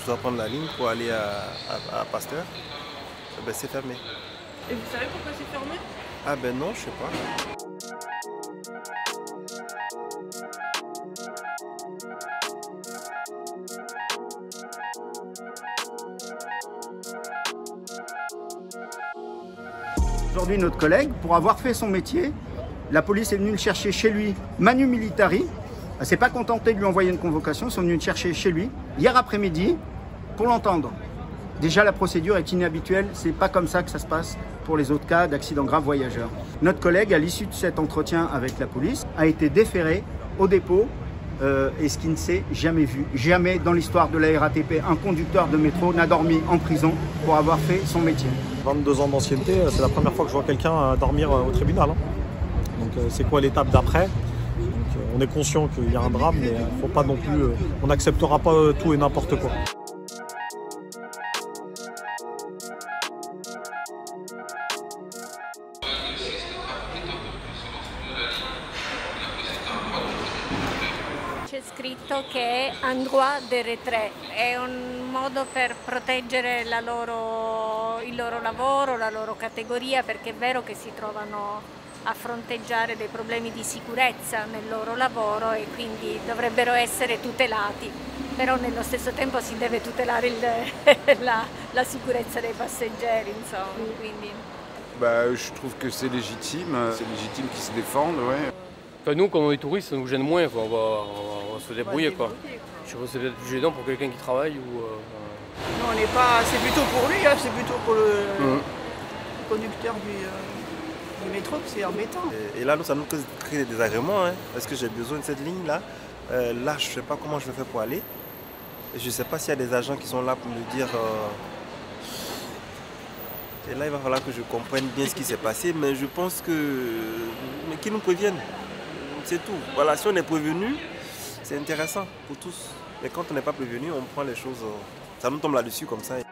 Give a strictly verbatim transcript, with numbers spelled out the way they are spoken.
je dois prendre la ligne pour aller à, à, à Pasteur, ben, c'est fermé. Et vous savez pourquoi c'est fermé? Ah ben non, je sais pas. Aujourd'hui, notre collègue, pour avoir fait son métier, la police est venue le chercher chez lui, manu militari. Elle ne s'est pas contentée de lui envoyer une convocation, ils sont venus le chercher chez lui, hier après-midi, pour l'entendre. Déjà, la procédure est inhabituelle, c'est pas comme ça que ça se passe pour les autres cas d'accidents graves voyageurs. Notre collègue, à l'issue de cet entretien avec la police, a été déféré au dépôt, euh, et ce qui ne s'est jamais vu. Jamais dans l'histoire de la R A T P, un conducteur de métro n'a dormi en prison pour avoir fait son métier. vingt-deux ans d'ancienneté, c'est la première fois que je vois quelqu'un dormir au tribunal. Hein. Donc c'est quoi l'étape d'après? On est conscient qu'il y a un drame, mais faut pas non plus, on n'acceptera pas tout et n'importe quoi. C'è scritto che è un droit de retrait, è un modo per proteggere la loro, il loro lavoro, la loro categoria, perché è vero che si trovano a fronteggiare dei problemi di sicurezza nel loro lavoro e quindi dovrebbero essere tutelati, però nello stesso tempo si deve tutelare il, la, la sicurezza dei passeggeri, insomma. Quindi... Bah, je trouve que c'est légitime, c'est légitime qu'ils se défendent, ouais. Enfin, nous, comme on est touristes, ça nous gêne moins, quoi. On, va, on, va, on va se débrouiller, quoi. Je sais pas, c'est peut-être plus gênant pour quelqu'un qui travaille ou... Euh, non, on n'est pas... C'est plutôt pour lui, hein, c'est plutôt pour le, mmh. le conducteur du, euh, du métro, que c'est embêtant. Et, et là, ça nous cause des désagréments, hein, parce que j'ai besoin de cette ligne-là. Euh, là, je ne sais pas comment je vais faire pour aller. Et je ne sais pas s'il y a des agents qui sont là pour me dire... Euh... Et là, il va falloir que je comprenne bien ce qui s'est passé, mais je pense que... Mais qu'ils nous préviennent. C'est tout. Voilà, si on est prévenu, c'est intéressant pour tous. Mais quand on n'est pas prévenu, on prend les choses... Ça nous tombe là-dessus comme ça.